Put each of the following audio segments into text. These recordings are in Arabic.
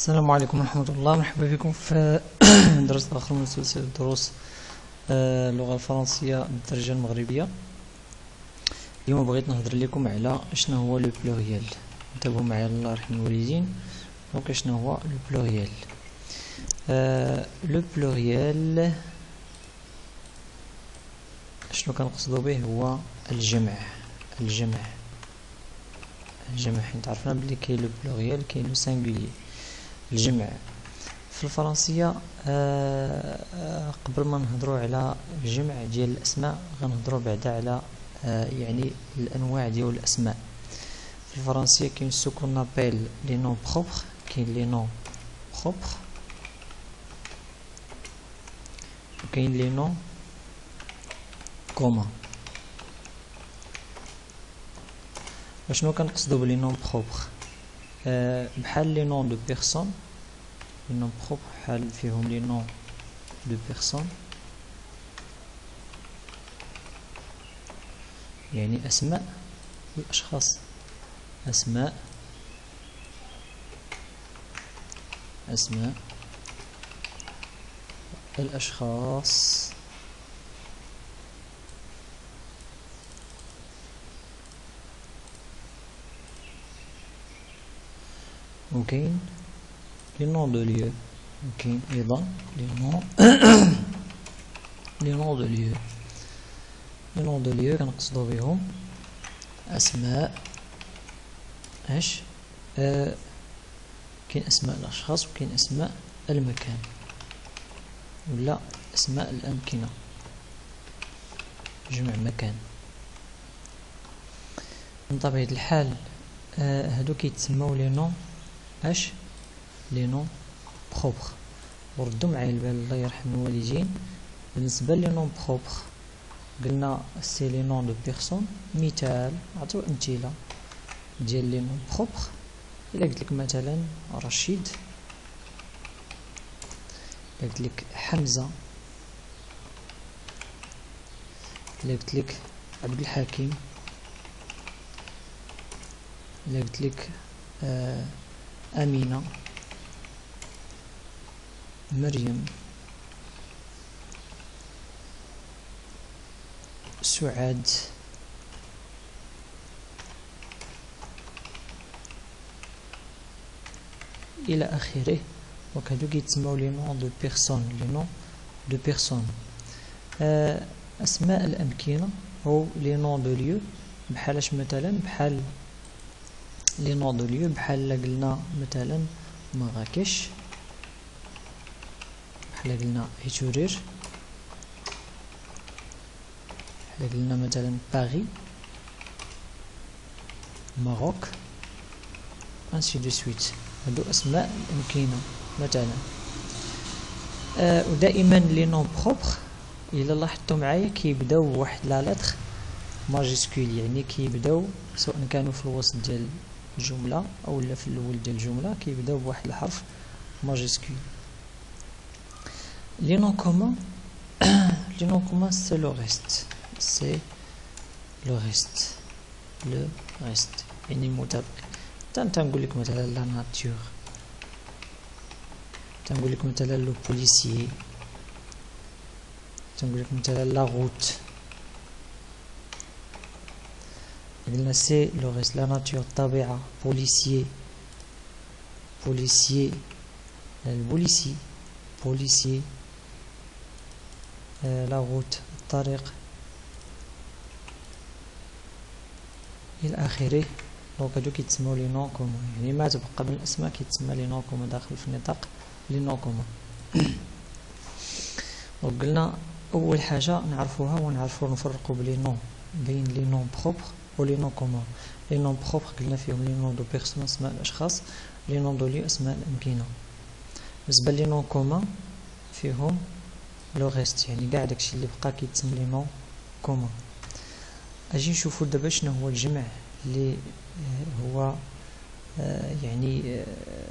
السلام عليكم ورحمة الله. مرحبا بكم في درس آخر من سلسلة دروس اللغة الفرنسية بالدرجة المغربية. اليوم بغيت نهضر لكم على شنو هو لو بلوريال. انتبهوا معايا الله يرحم الوالدين. دونك شنو هو لو بلوريال؟ لو بلوريال شنو كنقصدوا به؟ هو الجمع. حيت عرفنا بلي كاين لو بلوريال كاين لو سانغولي. الجمع في الفرنسية قبل ما نهضروا على الجمع ديال الاسماء غنهضروا بعدا على يعني الانواع ديال الاسماء. في الفرنسية كاين سو كون ابيل لي نون بروبر، كاين لي نون بروبر وكاين لي نون كومان. شنو كنقصدوا بلي نون بروبر؟ بحال لي نون دو بيرسون، لي نون بروبر بحال فيهم لي نون دو بيرسون، يعني اسماء الاشخاص، اسماء الاشخاص. وكاين لي نون دو ليو، وكاين ايضا لي نون لي نون دو ليو. لي نون دو ليو كنقصدو بهم اسماء كاين اسماء الاشخاص وكاين اسماء المكان ولا اسماء الامكنه، جمع مكان. من طبيعه الحال هادو كيتسموا لي نون لي نون بروبر. وردوا معايا البال الله يرحم الوالدين. بالنسبه لي نون بروبر قلنا سي لي نون دو بيرسون. مثال نعطيو امثله ديال لي نون بروبر. الا قلت لك مثلا رشيد، الا قلت لك حمزه، الا قلت لك عبد الحكيم، الا قلت لك امينه، مريم، سعاد، الى اخره. دونك هادو كيتسموا لي نون دو بيرسون، لي نون دو بيرسون. اسماء الامكنه او لي نون دو ليو بحالاش مثلا بحال لي نون دو ليو بحال قلنا مثلا مراكش، بحال قلنا هيتورير، بحال قلنا مثلا باريس، ماروك، انسي دو سويت. هادو اسماء الامكنه مثلا. ودائما لي نون بروبر الا لاحظتوا معايا كيبداو بواحد لا لتر ماجيسكول، يعني كيبداو سواء كانوا في الوسط ديال الجمله او لا في الاول ديال الجمله كيبداو بواحد الحرف ماجيسكول. لي نون كومون لي نون كومون سي لو ريست، سي لو ريست، لو ريست يعني المتبقي. تنقول لك مثلا لا ناتور، تنقول لك مثلا لو بوليسيي، تنقول لك مثلا لا روت. قلنا سي لو ريست، لا ناتور الطبيعه، بوليسيي البوليسي، بوليسي، لا روت الطريق الى اخره. دونك هادو كيتسموا لي نون كومون، يعني ما تبقى من الاسماء كيتسمى لي نون كومون داخل في نطاق لي نون كومون. دونك قلنا اول حاجه نعرفوها ونعرفوا نفرقوا بين لي نون بروبر و لي نون كومون. لي نون بروبر قلنا فيهم لي نون دو بيرسون اسماء الاشخاص، لي نون دو ليو اسماء الامكنه. بالنسبه لي نون كومون فيهم لو ريست، يعني كاع داكشي اللي بقى كيتسمى لي نون كومون. اجي نشوفوا دابا شنو هو الجمع اللي هو يعني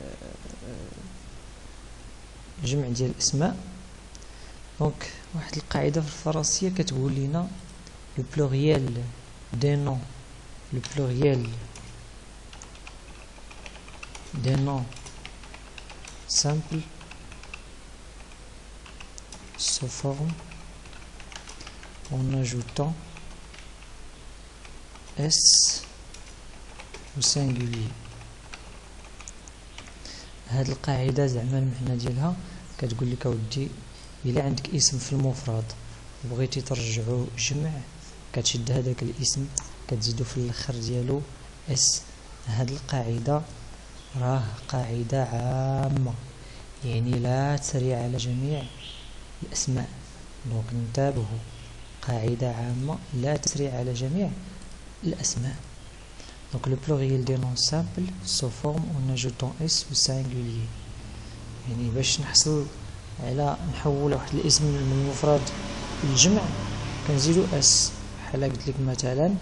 جمع ديال الاسماء. دونك واحد القاعده في الفرنسيه كتقول لنا لو بلوريال دي نون، لو بلوريال دي نون simple se forme en ajoutant S au singulier. هاد القاعدة زعما المعنى ديالها كتقول لك اودي الا عندك اسم في المفرد وبغيتي ترجعو جمع كتشد هذاك الاسم كتزيدو في الاخر ديالو اس. هاد القاعدة راه قاعدة عامة يعني لا تسري على جميع الاسماء. دونك انتبهوا، قاعدة عامة لا تسري على جميع الاسماء. Donc le pluriel des noms simples se forme en ajoutant S au singulier. يعني باش نحصل على نحول واحد الاسم من المفرد للجمع كنزيدو اس. بحال قلت لك مثلا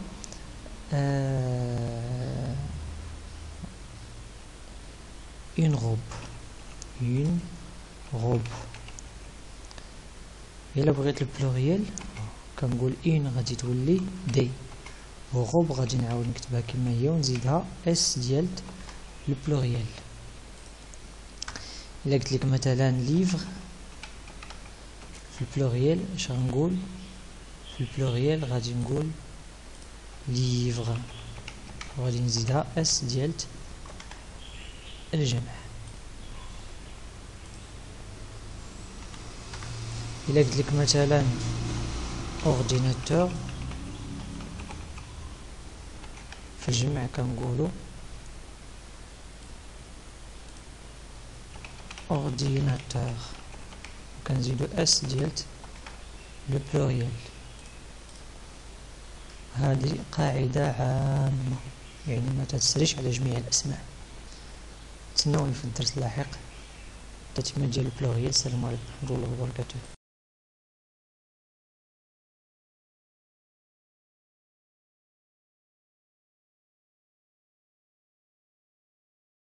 une robe. الا بغيت البلوريال كنقول ان غادي تولي دي، وغوب غادي نعاود نكتبها كما هي ونزيدها اس ديال البلوريال. الا قلت لك مثلا ليفر في البلوريال اش غنقول؟ في البلوريال غادي نقول ليفر وغادي نزيدها اس ديال الجمع. الا قلت لك مثلا اورديناتور في الجمع كنقولوا اورديناتور وكنزيدو اس ديال لو بلوريال. هذه قاعدة عامة يعني ما تسريش على جميع الاسماء. تسناوني في الدرس اللاحق. تتمة ديال البلوريال. السلام عليكم ورحمة الله وبركاته.